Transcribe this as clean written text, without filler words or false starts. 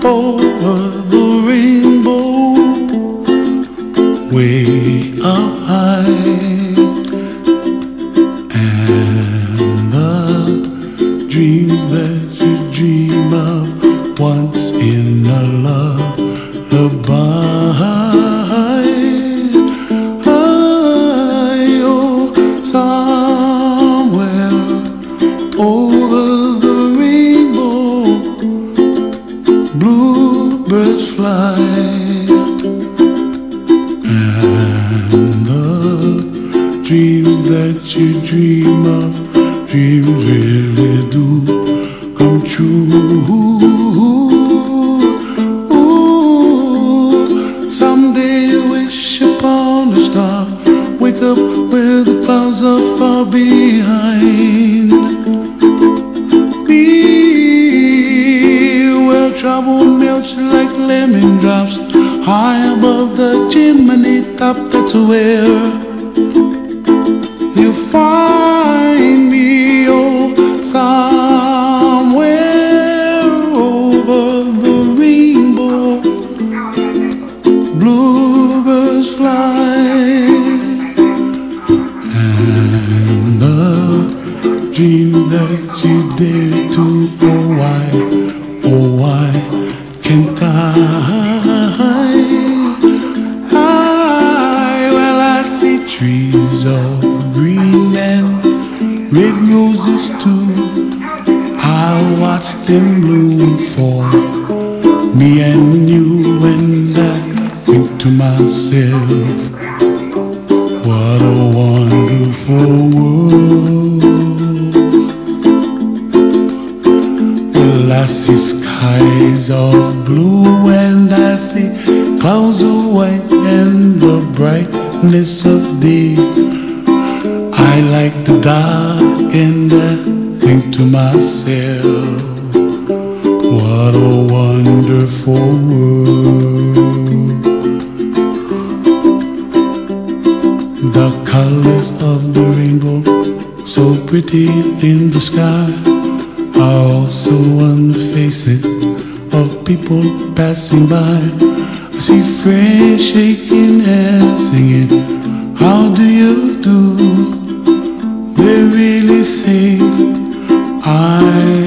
over the rainbow, way up high, and the dreams that you dream of once in a lullaby. Somewhere over the rainbow, bluebirds fly, and the dreams that you dream of, dreams really do come true. Someday you wish upon a star, wake up where the clouds are far behind. Be where trouble melts like lemon drops, high above the chimney top. That's where you find me. Oh, somewhere over the rainbow, bluebirds fly, and the dream that you dare to, oh why can't I? Well, I see trees of green and red roses too. I watch them bloom for me and you, and I think to myself, what a wonderful world. Well, I see skies of blue, and I see clouds of white, and the brightness of day. I like the dark, and I think to myself, what a wonderful world. The colors of the rainbow, so pretty in the sky, are also on the faces of people passing by. I see friends shaking hands, singing, how do you do? They really say, I